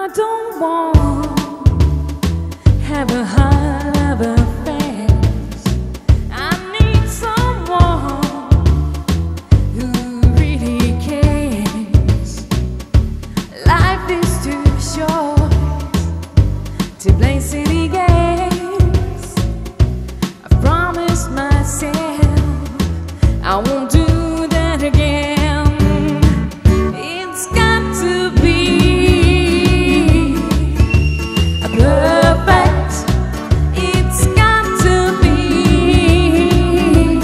don't want have a heart of a fast. I need someone who really cares. Life is too short to play silly games. I promised myself I won't do that again. It's got to be perfect. It's got to be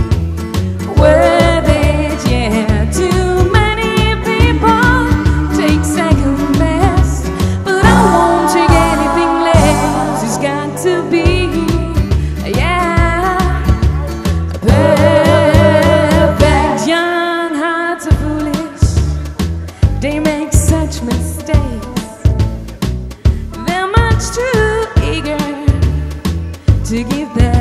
worth it, yeah. Too many people take second best, but I won't take anything less. It's got to be, yeah, perfect. Young hearts are foolish, they make such mistakes. They're much too eager to give their